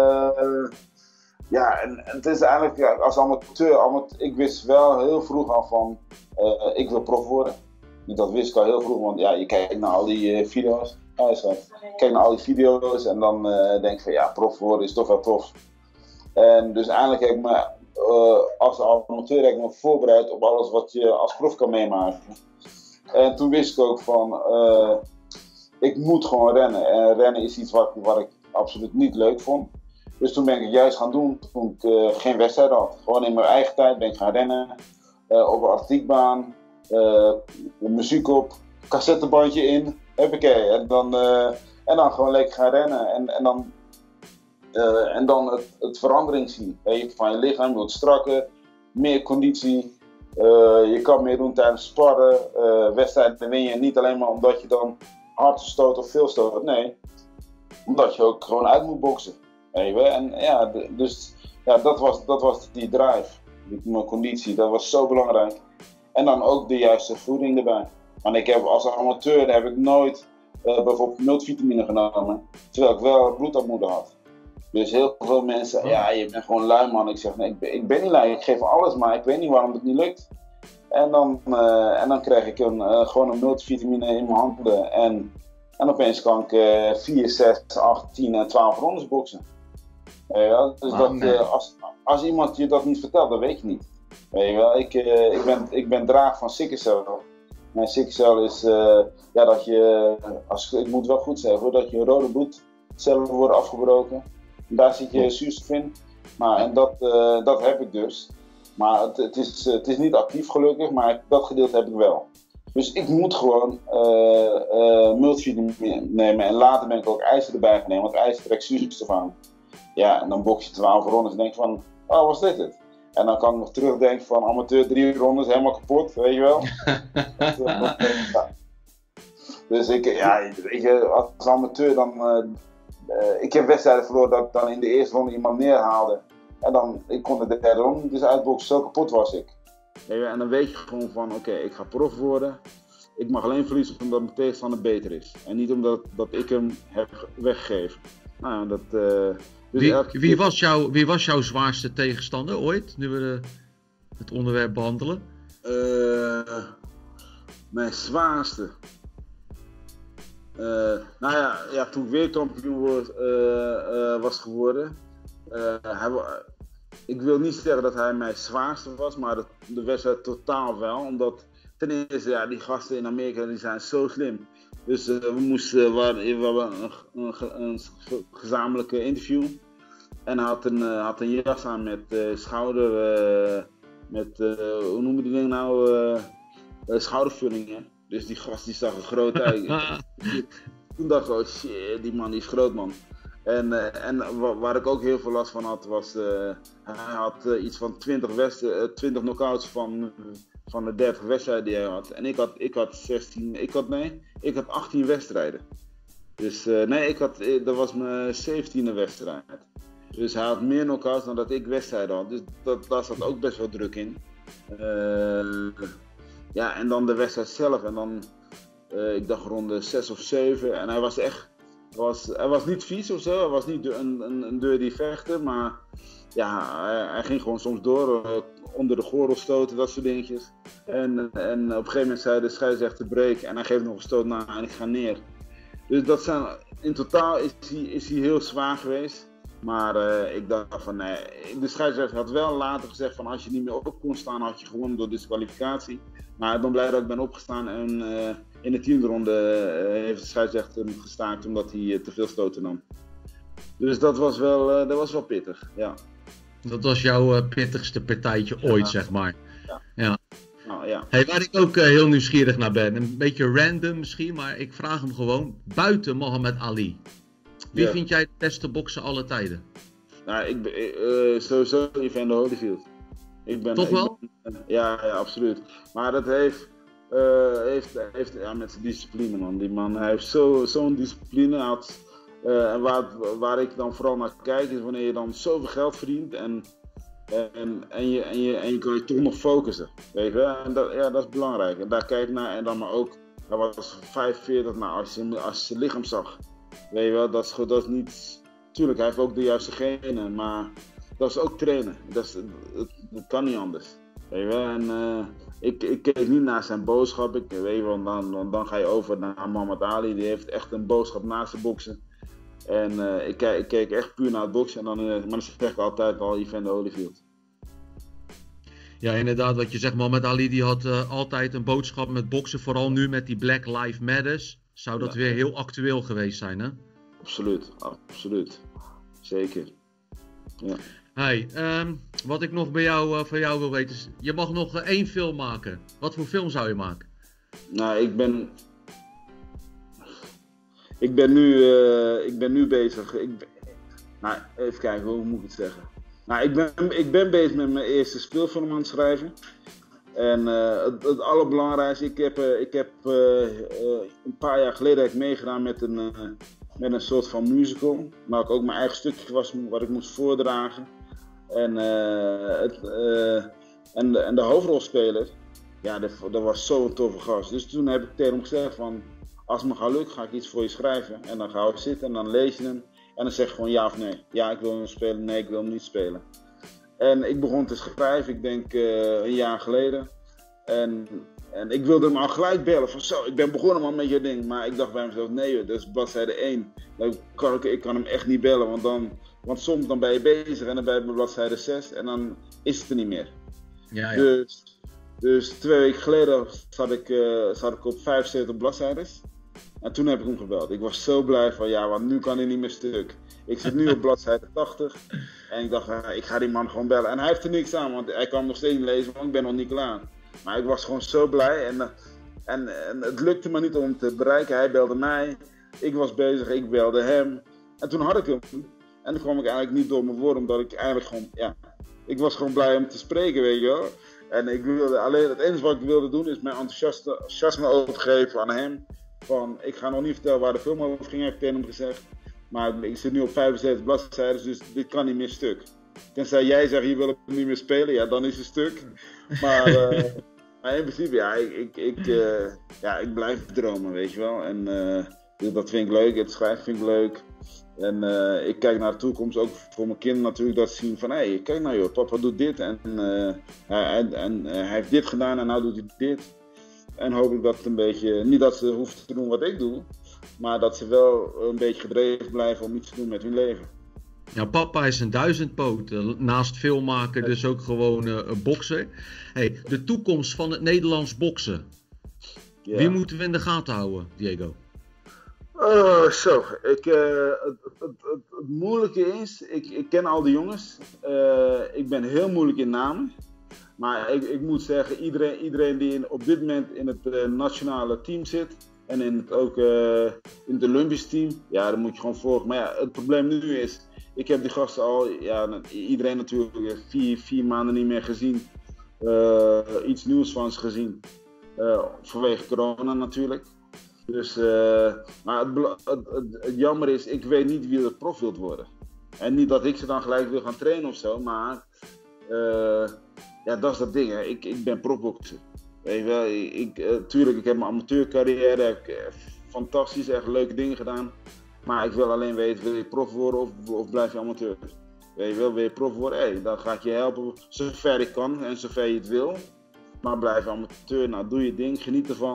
ja, en het is eigenlijk, ja, als amateur, ik wist wel heel vroeg al van, ik wil prof worden. Dat wist ik al heel vroeg, want ja, je kijkt naar al die video's. Kijk naar al die video's en dan denk je van, ja, prof worden is toch wel tof. En dus eigenlijk heb ik me, als amateur heb ik me voorbereid op alles wat je als prof kan meemaken. En toen wist ik ook van, ik moet gewoon rennen. En rennen is iets wat ik absoluut niet leuk vond. Dus toen ben ik het juist gaan doen toen ik geen wedstrijd had. Gewoon in mijn eigen tijd ben ik gaan rennen. Op een atletiekbaan. Muziek op. Cassettebandje in. Huppakee. En dan gewoon lekker gaan rennen. En dan het verandering zien. Van je lichaam, je wordt strakker. Meer conditie. Je kan meer doen tijdens sparren. Wedstrijden win je niet alleen maar omdat je dan hard stoot of veel stoot. Nee. Omdat je ook gewoon uit moet boksen. En ja, dus ja, dat was die drive. Mijn conditie, dat was zo belangrijk. En dan ook de juiste voeding erbij. Want ik heb als amateur heb ik nooit bijvoorbeeld multivitamine genomen. Terwijl ik wel bloedarmoede had. Dus heel veel mensen, ja, je bent gewoon lui man. Ik zeg, nee, ik ben niet lui. Ik geef alles, maar ik weet niet waarom het niet lukt. En dan krijg ik gewoon een multivitamine in mijn handen. En opeens kan ik 4, 6, 8, 10 en 12 rondes boksen. Dus als iemand je dat niet vertelt, dan weet je niet. Ik ben draag van sikkelcel. Mijn sikkelcel is ja, dat je, ik moet wel goed zeggen, dat je rode bloedcellen worden afgebroken. En daar zit je zuurstof in. En dat heb ik dus. Maar het is niet actief gelukkig, maar dat gedeelte heb ik wel. Dus ik moet gewoon multivitamine nemen en later ben ik ook ijzer erbij gaan nemen, want ijzer trekt zuurstof aan. Ja, en dan boks je 12 rondes en denk je van, oh, was dit het? En dan kan ik nog terugdenken van amateur 3 rondes, helemaal kapot, weet je wel. Dus weet je, als amateur dan, ik heb wedstrijden verloren dat ik dan in de eerste ronde iemand neerhaalde. En dan, ik kon de derde ronde dus uitboksen, zo kapot was ik. En dan weet je gewoon van, oké, ik ga prof worden. Ik mag alleen verliezen omdat mijn tegenstander beter is. En niet omdat ik hem heb weggegeven. Nou, dus wie was jouw zwaarste tegenstander ooit, nu we het onderwerp behandelen? Mijn zwaarste? Nou ja, toen ik wereldkampioen was geworden. Ik wil niet zeggen dat hij mijn zwaarste was, maar de wedstrijd totaal wel. Omdat ten eerste, ja, die gasten in Amerika die zijn zo slim. Dus we hadden een gezamenlijke interview. En hij had een jas aan met schouder, hoe noemen die dingen nou? Schoudervullingen. Dus die gast die zag er groot uit. Toen dacht ik, oh shit, die man die is groot man. En waar ik ook heel veel last van had, was hij had iets van 20 knockouts van de 30 wedstrijden die hij had. En ik had 18 wedstrijden. Dus dat was mijn 17e wedstrijd. Dus hij had meer knockouts dan dat ik wedstrijden had. Dus daar zat ook best wel druk in. Ja, en dan de wedstrijd zelf. En dan, ik dacht ronde 6 of 7. En hij was echt... Hij was niet vies of zo, hij was niet een dirty vechter, maar ja, hij ging gewoon soms door, onder de gordel stoten, dat soort dingetjes. En op een gegeven moment zei de scheidsrechter break en hij geeft nog een stoot na en ik ga neer. Dus dat zijn, in totaal is hij heel zwaar geweest. Maar ik dacht van nee, de scheidsrechter had wel later gezegd van als je niet meer op kon staan had je gewonnen door disqualificatie. Maar ik ben blij dat ik ben opgestaan en in de 10e ronde heeft de scheidsrechter hem gestaakt omdat hij te veel stoten nam. Dus dat was wel pittig, ja. Dat was jouw pittigste partijtje ooit, zeg maar. Ja. Nou, ja. Hey, waar ik ook heel nieuwsgierig naar ben, een beetje random misschien, maar ik vraag hem gewoon, buiten Muhammad Ali. Wie vind jij de beste bokser aller tijden? Nou, ik ben sowieso Evander Holyfield. Toch wel? Ja, absoluut. Maar dat heeft met zijn discipline, man. Die man hij heeft zo'n discipline. En waar ik dan vooral naar kijk is wanneer je dan zoveel geld verdient en je kan je toch nog focussen. Weet je wel? En dat is belangrijk. En daar kijk ik naar. En dan maar ook, hij was 45, nou, als je zijn lichaam zag. Weet je wel, dat is niet... Tuurlijk, hij heeft ook de juiste genen, maar dat is ook trainen. Dat kan niet anders. Weet je wel, en ik keek niet naar zijn boodschap. Weet je wel, dan ga je over naar Muhammad Ali, die heeft echt een boodschap naast de boksen. En ik keek echt puur naar het boksen, maar dan zeg ik altijd al Evander Holyfield. Ja, inderdaad, wat je zegt, Muhammad Ali die had altijd een boodschap met boksen, vooral nu met die Black Lives Matters. Zou dat weer heel actueel geweest zijn, hè? Absoluut. Zeker. Ja. Hey, wat ik nog van jou wil weten is, je mag nog 1 film maken. Wat voor film zou je maken? Nou, ik ben nu bezig. Nou, even kijken, hoe moet ik het zeggen? Nou, ik ben bezig met mijn eerste speelfilm aan het schrijven. En het allerbelangrijkste, ik heb een paar jaar geleden meegedaan met een soort van musical. Waar ik ook mijn eigen stukje was, wat ik moest voordragen. En de hoofdrolspeler, ja, dat was zo'n toffe gast. Dus toen heb ik tegen hem gezegd van, als het me gaat lukken, ga ik iets voor je schrijven. En dan ga ik zitten en dan lees je hem. En dan zeg je gewoon ja of nee. Ja, ik wil hem spelen. Nee, ik wil hem niet spelen. En ik begon te schrijven, ik denk een jaar geleden. En ik wilde hem al gelijk bellen van zo, ik ben begonnen man met je ding. Maar ik dacht bij mezelf, nee joh, dat is bladzijde 1. Ik kan hem echt niet bellen, want soms dan ben je bezig en dan ben je bij bladzijde 6 en dan is het er niet meer. Ja. Dus 2 weken geleden zat ik op 75 bladzijdes. En toen heb ik hem gebeld. Ik was zo blij van ja, want nu kan hij niet meer stuk. Ik zit nu op bladzijde 80 en ik dacht, ik ga die man gewoon bellen. En hij heeft er niks aan, want hij kan nog steeds niet lezen, want ik ben nog niet klaar. Maar ik was gewoon zo blij en het lukte me niet om hem te bereiken. Hij belde mij, ik was bezig, ik belde hem. En toen had ik hem. En toen kwam ik eigenlijk niet door mijn woorden, omdat ik eigenlijk gewoon, ja, ik was gewoon blij om te spreken, weet je wel. En het enige wat ik wilde doen is mijn enthousiasme overgeven aan hem. Van, ik ga nog niet vertellen waar de film over ging, heb ik tegen hem gezegd. Maar ik zit nu op 75 bladzijden, dus dit kan niet meer stuk. Tenzij jij zegt, je wil het niet meer spelen, ja, dan is het stuk. Maar in principe, ja, ik blijf dromen, weet je wel. En dus dat vind ik leuk, het schrijven vind ik leuk. En ik kijk naar de toekomst, ook voor mijn kinderen natuurlijk, dat ze zien van, hé, kijk nou joh, papa doet dit en hij heeft dit gedaan en nou doet hij dit. En hoop ik dat het een beetje, niet dat ze hoeven te doen wat ik doe, maar dat ze wel een beetje gedreven blijven om iets te doen met hun leven. Ja, papa is een duizendpoot. Naast filmmaker dus ook gewoon bokser. Hey, de toekomst van het Nederlands boksen. Ja. Wie moeten we in de gaten houden, Diego? Het moeilijke is, ik ken al die jongens. Ik ben heel moeilijk in namen. Maar ik moet zeggen, iedereen die op dit moment in het nationale team zit en in het Olympisch team, ja, dan moet je gewoon volgen. Maar ja, het probleem nu is, ik heb die gasten al, ja, iedereen natuurlijk 4 maanden niet meer gezien. Iets nieuws van ze gezien. Vanwege corona natuurlijk. Dus, maar het jammer is, ik weet niet wie er prof wilt worden. En niet dat ik ze dan gelijk wil gaan trainen of zo, maar ja, dat is dat ding. Hè. Ik ben profbokser. Weet je wel, tuurlijk, ik heb mijn amateurcarrière, fantastisch, echt leuke dingen gedaan. Maar ik wil alleen weten, wil je prof worden of blijf je amateur? Weet je wel, wil je prof worden? Dan ga ik je helpen zover ik kan en zover je het wil. Maar blijf amateur, nou doe je ding, geniet ervan.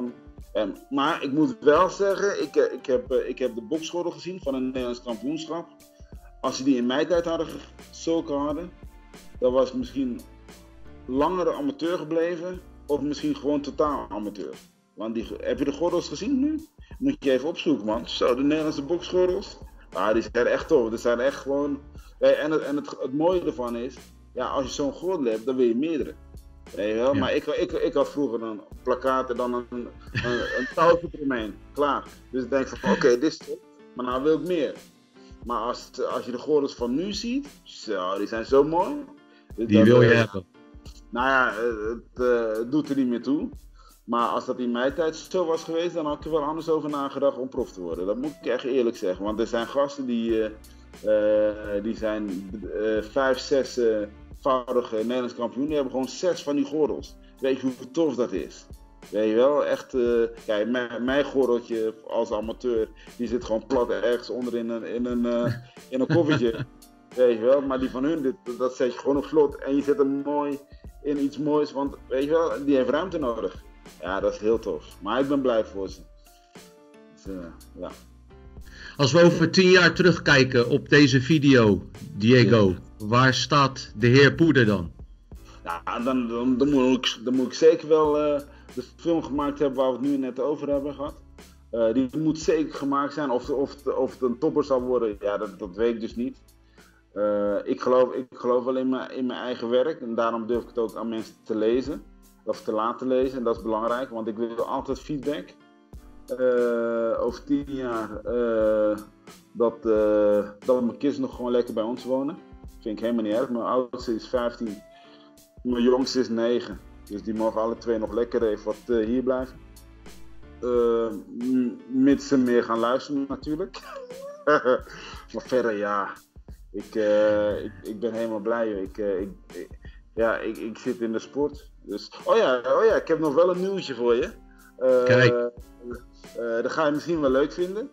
Maar ik moet wel zeggen, ik heb de boksgordel gezien van een Nederlands kampioenschap. Als ze die in mijn tijd zulke hadden, dan was het misschien langer amateur gebleven, of misschien gewoon totaal amateur. Want heb je de gordels gezien nu? Moet je even opzoeken, man. Zo, de Nederlandse boksgordels. Die zijn echt tof. Die zijn echt gewoon... En het mooie ervan is, als je zo'n gordel hebt, dan wil je meerdere. Weet je wel? Ja. Maar ik had vroeger een plakkaat en dan een touwtje eromheen. Klaar. Dus ik denk van, oké, dit is top, maar nou wil ik meer. Maar als je de gordels van nu ziet, zo, die zijn zo mooi. Dus die wil je hebben. Nou ja, het doet er niet meer toe. Maar als dat in mijn tijd zo was geweest, dan had ik er wel anders over nagedacht om prof te worden. Dat moet ik echt eerlijk zeggen. Want er zijn gasten die zijn 5, 6-voudige Nederlands kampioen. Die hebben gewoon 6 van die gordels. Weet je hoe tof dat is? Weet je wel, echt, mijn gordeltje als amateur, die zit gewoon plat ergens onder in een koffertje. Weet je wel, maar die van hun, dat zet je gewoon op slot en je zet hem mooi in iets moois, want weet je wel, die heeft ruimte nodig. Ja, dat is heel tof. Maar ik ben blij voor ze. Dus, ja. Als we over 10 jaar terugkijken op deze video, Diego, waar staat de heer Poeder dan? Ja, dan moet ik zeker wel de film gemaakt hebben waar we het nu net over hebben gehad. Die moet zeker gemaakt zijn. Of het een topper zal worden, ja, dat weet ik dus niet. Ik geloof wel in mijn eigen werk en daarom durf ik het ook aan mensen te lezen. Of te laten lezen en dat is belangrijk, want ik wil altijd feedback. Over 10 jaar dat mijn kids nog gewoon lekker bij ons wonen. Vind ik helemaal niet erg. Mijn oudste is 15, mijn jongste is 9. Dus die mogen alle twee nog lekker even wat hier blijven. Mits ze meer gaan luisteren natuurlijk. Maar verder ja, ik ben helemaal blij. Ik zit in de sport. Dus, oh ja, ik heb nog wel een nieuwtje voor je. Kijk. Dat ga je misschien wel leuk vinden.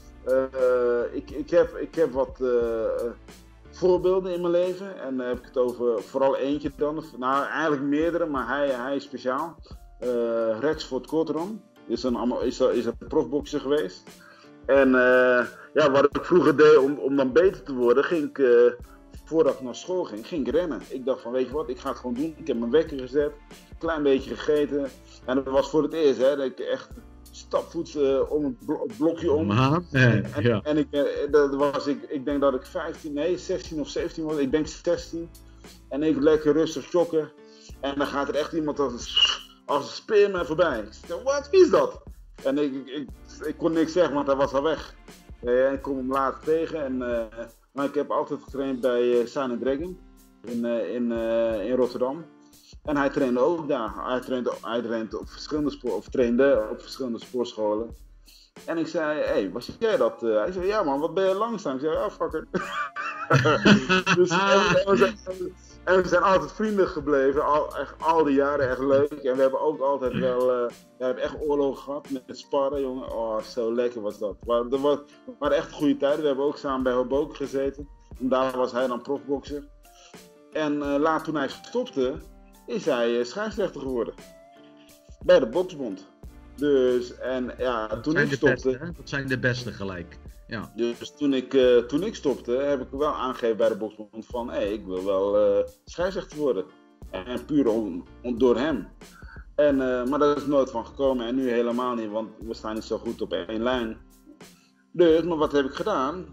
Ik heb wat voorbeelden in mijn leven. En dan heb ik het over vooral eentje dan. Nou, eigenlijk meerdere, maar hij is speciaal. Rexford Cotteron is een profbokser geweest. En wat ik vroeger deed om dan beter te worden, ging ik... Voordat ik naar school ging ik rennen. Ik dacht van, weet je wat, ik ga het gewoon doen. Ik heb mijn wekker gezet, een klein beetje gegeten. En dat was voor het eerst, hè, dat ik echt stapvoets om het blokje om. En ik denk dat ik 16 of 17 was. Ik denk 16. En ik lekker rustig joggen. En dan gaat er echt iemand als een speer me voorbij. Ik zeg, wat, wie is dat? En ik kon niks zeggen, want hij was al weg. En ik kom hem later tegen. Maar ik heb altijd getraind bij Silent Dragon in Rotterdam. En hij trainde ook daar. Hij trainde op verschillende sportscholen. En ik zei, hey, was jij dat? Hij zei, ja man, wat ben je langzaam? Ik zei, ja, fucker. Dus, en we zijn altijd vrienden gebleven, al die jaren, echt leuk. En we hebben ook altijd wel, we hebben echt oorlogen gehad met sparren, jongen. Oh, zo lekker was dat. Het waren echt goede tijden. We hebben ook samen bij Hoboken gezeten. En daar was hij dan profbokser. En later toen hij stopte, is hij scheidsrechter geworden. Bij de Boksbond. Dus, en ja, toen ik stopte... Dat zijn de beste gelijk. Ja. Dus toen ik stopte, heb ik wel aangegeven bij de Boksbond van, ik wil wel scheidsrechter worden. En puur door hem. Maar dat is nooit van gekomen en nu helemaal niet, want we staan niet zo goed op één lijn. Dus, maar wat heb ik gedaan?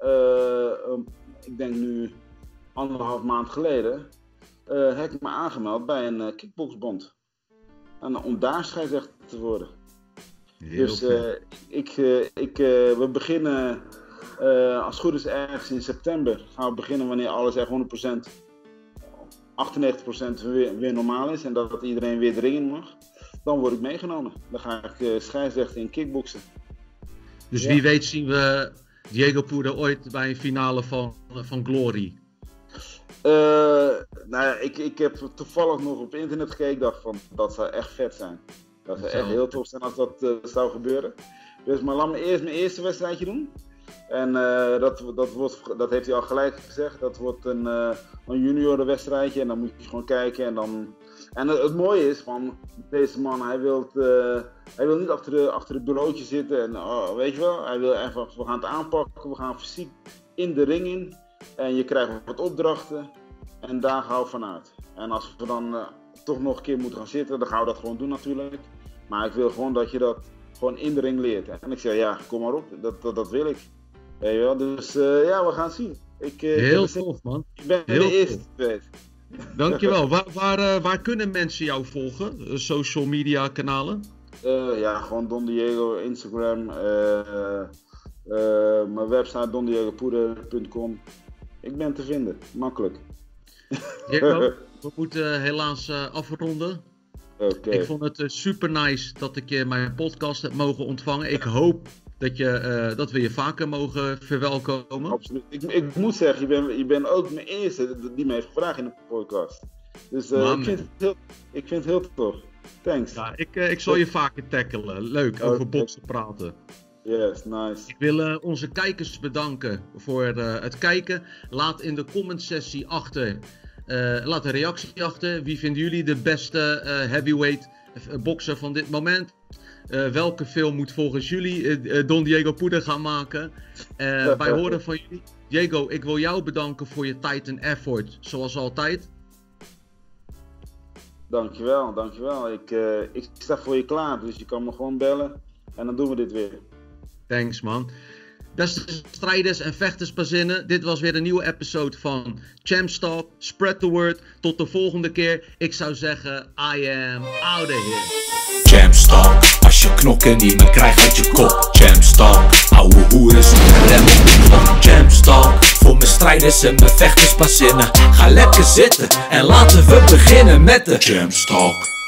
Ik denk nu 1,5 maand geleden, heb ik me aangemeld bij een kickboxbond. Om daar scheidsrechter te worden. Dus we beginnen, als het goed is ergens in september, gaan we beginnen wanneer alles echt 100%, 98% weer normaal is en dat iedereen weer de ring in mag. Dan word ik meegenomen. Dan ga ik scheidsrechter in kickboksen. Dus wie weet zien we Diego Poeder ooit bij een finale van Glory? Ik heb toevallig nog op internet gekeken. Ik dacht van, dat zou echt vet zijn. Dat zou echt heel tof zijn als dat zou gebeuren. Dus maar laat me eerst mijn eerste wedstrijdje doen. En dat heeft hij al gelijk gezegd. Dat wordt een juniorenwedstrijdje en dan moet je gewoon kijken. En het mooie is van deze man, hij wil niet achter het bureautje zitten. En weet je wel, hij wil even, we gaan het aanpakken, we gaan fysiek in de ring in. En je krijgt wat opdrachten en daar gaan we vanuit. En als we dan toch nog een keer moeten gaan zitten, dan gaan we dat gewoon doen natuurlijk. Maar ik wil gewoon dat je dat gewoon in de ring leert. En ik zeg ja, kom maar op, dat wil ik. Weet je wel? Dus ja, we gaan het zien. Heel tof, man. Ik ben Heel de eerste geweest. Dankjewel. Waar kunnen mensen jou volgen? Social media kanalen? Ja, gewoon Don Diego, Instagram, mijn website dondiegopoeder.com. Ik ben te vinden, makkelijk. Diego, we moeten helaas afronden. Okay. Ik vond het super nice dat ik je mijn podcast heb mogen ontvangen. Ik hoop dat we je vaker mogen verwelkomen. Absoluut. Ik moet zeggen, je bent ook mijn eerste die me heeft gevraagd in de podcast. Dus ik vind het heel tof. Thanks. Ja, ik zal je vaker tackelen. Leuk, over boksen praten. Yes, nice. Ik wil onze kijkers bedanken voor het kijken. Laat in de comment-sessie achter. Laat een reactie achter. Wie vinden jullie de beste heavyweight bokser van dit moment? Welke film moet volgens jullie Don Diego Poeder gaan maken? Wij horen van jullie. Diego, ik wil jou bedanken voor je tijd en effort, zoals altijd. Dankjewel. Ik sta voor je klaar, dus je kan me gewoon bellen en dan doen we dit weer. Thanks, man. Beste strijders en vechtersbazinnen, dit was weer een nieuwe episode van Champs Talk. Spread the word. Tot de volgende keer. Ik zou zeggen, I am out of here. Champs Talk, als je knokken niet meer krijgt uit je kop. Champs Talk, ouwe hoeren zonder rem op de klok. Champs Talk, voor mijn strijders en mijn vechtersbazinnen. Ga lekker zitten en laten we beginnen met de Champs Talk.